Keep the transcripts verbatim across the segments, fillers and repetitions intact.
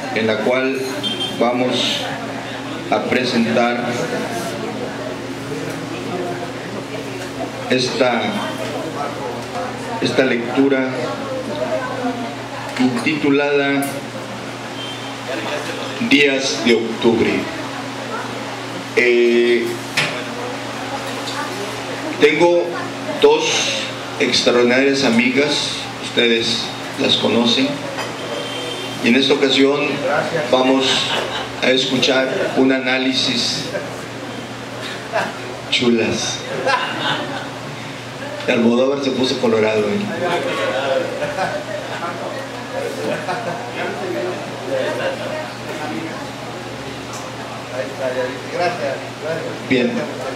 en la cual vamos a presentar esta, esta lectura intitulada Días de Octubre. Eh, tengo dos extraordinarias amigas, ustedes las conocen, y en esta ocasión vamos a escuchar un análisis chulas. Almodóvar se puso colorado, ¿eh? Bien,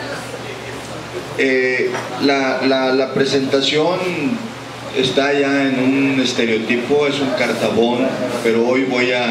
eh, la, la, la presentación está ya en un estereotipo, es un cartabón, pero hoy voy a,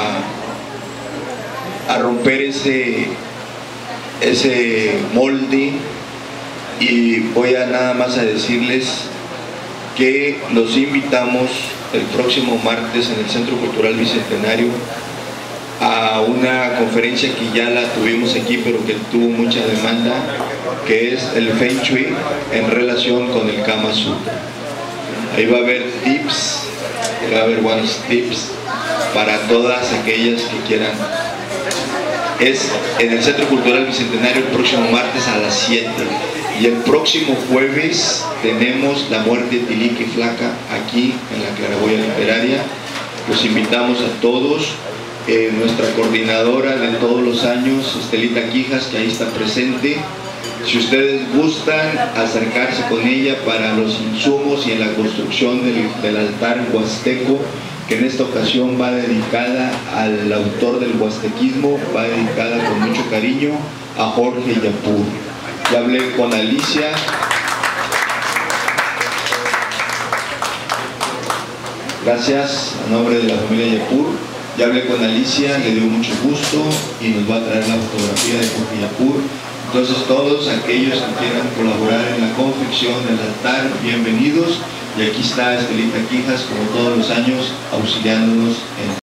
a, a romper ese, ese molde y voy a nada más a decirles que los invitamos el próximo martes en el Centro Cultural Bicentenario a una conferencia que ya la tuvimos aquí pero que tuvo mucha demanda, que es el Feng Shui en relación con el Kama Sutra. Ahí va a haber tips, va a haber buenos tips para todas aquellas que quieran. Es en el Centro Cultural Bicentenario el próximo martes a las siete. Y el próximo jueves tenemos La Muerte Tilica y Flaca aquí en la Claraboya Literaria. Los invitamos a todos. Eh, nuestra coordinadora de todos los años, Estelita Quijas, que ahí está presente. Si ustedes gustan acercarse con ella para los insumos y en la construcción del, del altar huasteco, que en esta ocasión va dedicada al autor del huastequismo, va dedicada con mucho cariño a Jorge Yapur. Ya hablé con Alicia. Gracias, a nombre de la familia Yapur. Ya hablé con Alicia, le dio mucho gusto y nos va a traer la fotografía de Jorge Yapur. Entonces todos aquellos que quieran colaborar en la confección del altar, bienvenidos. Y aquí está Estelita Quijas, como todos los años, auxiliándonos en